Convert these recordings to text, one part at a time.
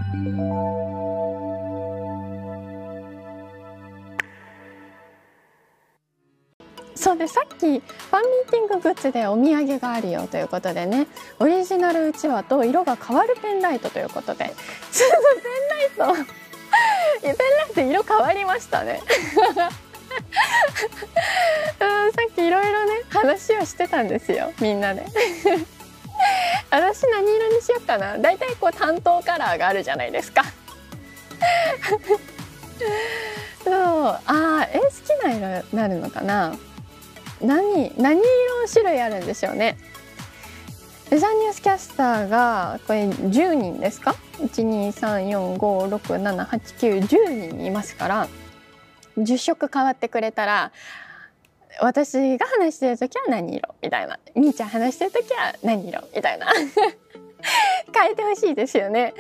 そうで、さっきファンミーティンググッズでお土産があるよということでね、オリジナルうちわと色が変わるペンライトということで、ちょっとペンライト色変わりましたねさっきいろいろね話をしてたんですよ、みんなで私何色にしようかな。だいたいこう担当カラーがあるじゃないですかそう、好きな色になるのかな。何色の種類あるんでしょうね。ウェザーニュースキャスターがこれ10人ですか。 12345678910人いますから、10色変わってくれたら、私が話してる時は何色みたいな、みーちゃん話してる時は何色みたいな変えてほしいですよね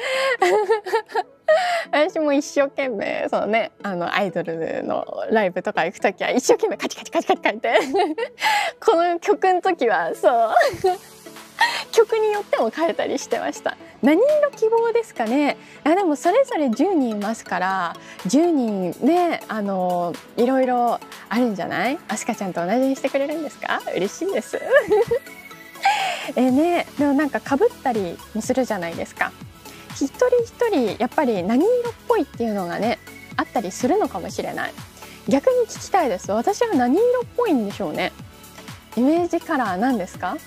私も一生懸命そのね、アイドルのライブとか行く時は一生懸命カチカチカチカチ書いてこの曲の時はそう曲によっても変えたりしてました。何色希望ですかね。でもそれぞれ10人いますから、10人ね、いろいろあるんじゃない。あすかちゃんと同じにしてくれるんですか。嬉しいですね、でもなんか被ったりもするじゃないですか。一人一人やっぱり何色っぽいっていうのがねあったりするのかもしれない。逆に聞きたいです。私は何色っぽいんでしょうね。イメージカラーなんですか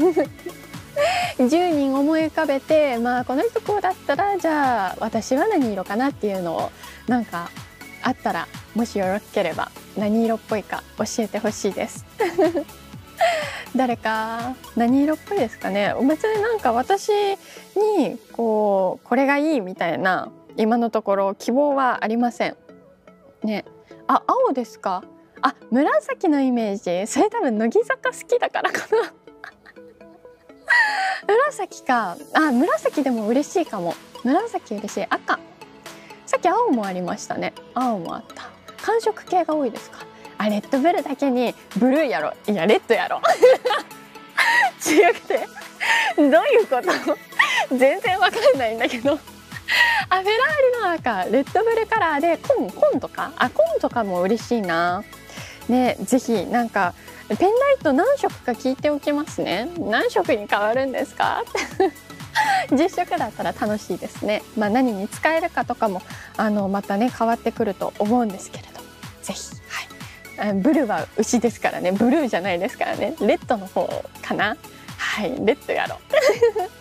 10人思い浮かべて、この人こうだったらじゃあ私は何色かなっていうのをなんかあったら、もしよろしければ何色っぽいか教えてほしいです誰か何色っぽいですかね。別になんか私にこれがいいみたいな今のところ希望はありませんね。青ですか。紫のイメージ。それ多分乃木坂好きだからかな紫か。紫でも嬉しいかも。紫嬉しい。赤。さっき青もありましたね。青もあった。寒色系が多いですか。レッドブルだけにブルーやろ。いやレッドやろ違くてどういうこと全然わかんないんだけどフェラーリの赤、レッドブルカラーで紺とか紺とかも嬉しいなね。ぜひなんかペンライト何色か聞いておきますね。何色に変わるんですか10色だったら楽しいですね。何に使えるかとかもまたね変わってくると思うんですけれど、ぜひ、ブルーは牛ですからね、ブルーじゃないですからね、レッドの方かな。レッドやろう